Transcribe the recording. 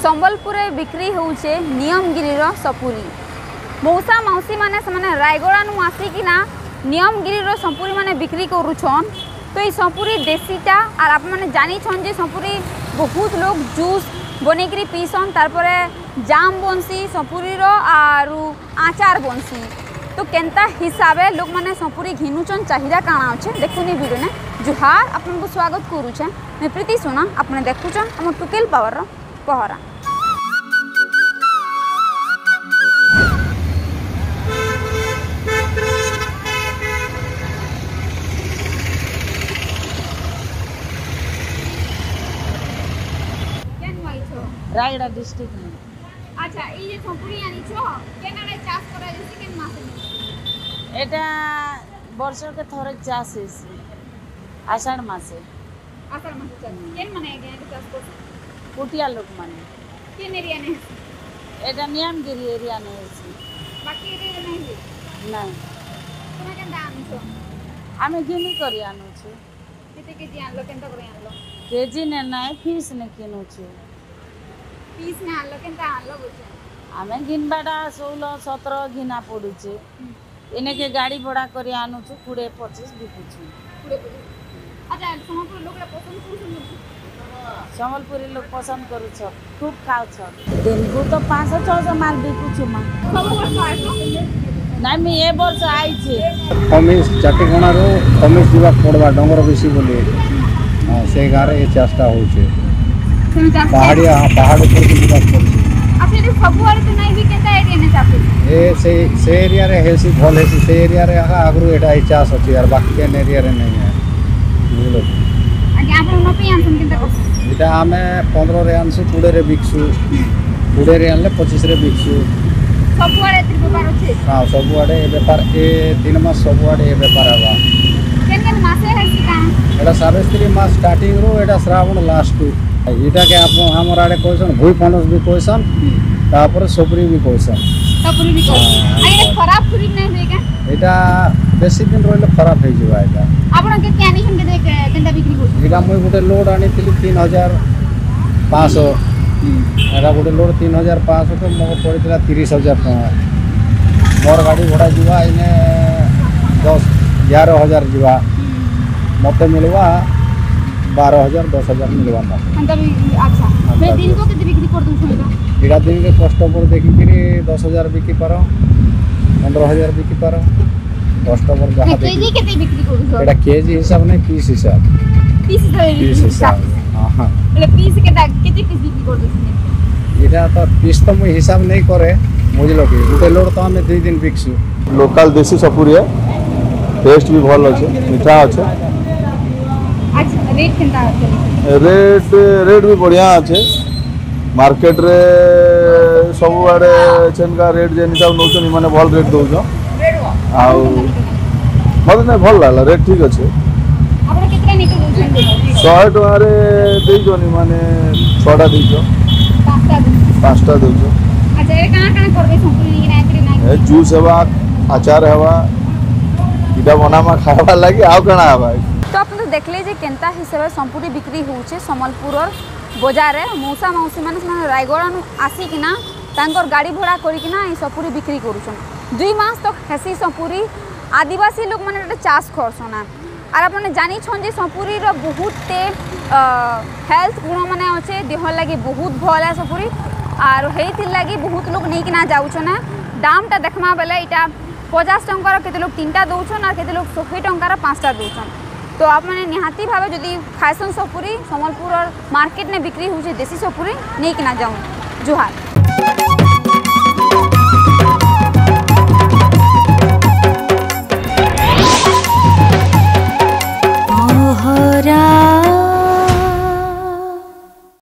संबलपुर बिक्री होचे नियमगिरी सपुरी। मौसा मौसी माने से रायगड़ा नु आसिकिना नियमगिरी सपुरी माने बिक्री करुछन। तो ये सपुरी देसीटा और आप मैंने जानी छन जे सपुरी बहुत लोग जूस बनेकरी पीसन, तारपरे जाम बनसी सपुरी और आचार बनसी। तो केंता हिसाबे लोग माने सपुरी घिनुचन चाहिदा काना अच्छे देखुनी वीडियो ने। जुहार आपन को स्वागत करूचे, मैं प्रीति सोना। आपने देखुचन हम टुकेल पावर रो पहरा। रायगड़ा डिस्ट्रिक्ट में। अच्छा, ये सपुरी आनी छो केनाडे चाष करा जैसे केन मासे एटा वर्ष के थोड़े चाष है आषाढ़ मासे। आषाढ़ मासे चाष केन माने के चाष को कुटिया लोग माने केन एरिया ने एटा नियमगिरी एरिया ने है। बाकी एरिया नहीं है नहीं। तुम केन दाम छो हमें घिनी करी आनु छु। केते केजी आनलो केनता करे आनलो केजी ने नहीं फीस ने किनु छु। पीस ने आनलो केनता आनलो बुझे हमें घिनबाटा 16 17 घिना पड़ुचे। इने के गाड़ी भाड़ा करी आनु छु 20 25 बिकु छु। अच्छा, संबलपुर लोग पसंद करू संबलपुरी लोग पसंद करू छ, खूब खाउ छ। दिन को तो 500 600 माल बिकु छु मा। सब वर्ष आइलो नहीं मैं ए वर्ष आई छी। कमिस चाटीकोना रो कमिस दिवा पड़वा डंगर बेसी बोले से गारे ये चाष्टा होचे। पहाड़िया पहाड़ पर भी दिवा पड़छ। अच्छा, ये सब वाले तो नहीं भी केता एरिया ने चापे ए से एरिया रे हेसी भल हेसी से एरिया रे आगरु एटा ही चाष अछि यार, बाकी के एरिया रे नहीं है बुझलो। आगे आप न पे आनसन केता को एटा हमें 15 रे आनसु 20 रे बिकसु 20 रे आनले 25 रे बिकसु। सब वाले एतिर व्यापार अछि। हां, सब वाले व्यापार ए 3 मास सब वाले व्यापार आवा। केन केन मासे है कि का एटा सावित्री मास स्टार्टिंग रो एटा श्रावण लास्ट एटा के आप हमर आडे कोइसन भुई फनस भी कोइसन, तापर सपुरी भी कोइसन। सपुरी भी कोइसन आ ये खराब पुरी नै होय का एटा बेसी दिन रहले खराब हो जवा। एटा आपण के क्यानी सन के केनता बिक्री होय एटा মই गोटे लोड आनी थिली 3500। एटा गोटे लोड 3500 तो मो पड़ितला 30000 टका। मोर गाड़ी घोड़ा जवा इने 10 11000 जवा मते मिलवा 12000 10000 मिलवा ना। अंत भी अच्छा मैं दिन को केते बिक्री कर दू छो। एटा दिन के कस्टमर देखि कि 10000 बिकी पारो 15000 बिकी पारो कस्टमर जहां देखि। केजी केते बिक्री करू छो एटा केजी हिसाब नै पीस हिसाब। पीस हिसाब हां हां એટલે पीस केते पीस बिक्री कर दू छो। एटा तो पीस तो मैं हिसाब नहीं करे बुझलो कि गोटे लोड तो हमें 2 दिन बिकसु। लोकल देसी सपुरी है, टेस्ट भी भल अच्छे मीठा अच्छे। अच्छा, रेट केनता अछि? रेट भी बढ़िया अच्छे। मार्केट रे सब आड़े छेनका रेट जे हिसाब नौचन माने भल रेट दउछ। आउ मते नै भल लागला, रेट ठीक अच्छे। आपण केतरा निकल दउछन? 100 टका रे देइजोनी माने 6टा देइजो 5टा देइजो। अच्छा, ए काना करबे संपूर्ण कि नाइत्री नाइ? ए जूस हेबा अचार हेबा इटा बनामा खावा लागि आउ कना हेबा। तो आप देखले जे केनता हिसाब से संपूर्ण बिक्री होचे संबलपुर बाजार रे। मौसा मौसी माने रायगड़ा नु आसिकिना तांकर गाड़ी भाड़ा करिकिना ई सपुरी बिक्री करूछन। 2 मास तक हेसी सपुरी आदिवासी लोग माने चाष करछन। और आपने जानी छन जे सपुरी रो बहुत हेल्थ गुण माने अछि, देह लागि बहुत भल है सपुरी। और हेइथिर लागि बहुत लोग नेकिना जाउछन। दामटा देखमा बेले इटा 50 टंकार केते लोग 3टा दउछन और केते लोग 100 टंकार 5टा दउछन। तो आप मैंने निहाती भाव जदि खाइसन सपुरी संबलपुर और मार्केट में बिक्री होचे देसी सपुरी नहीं किना जाऊँ। जुहार। ओहरा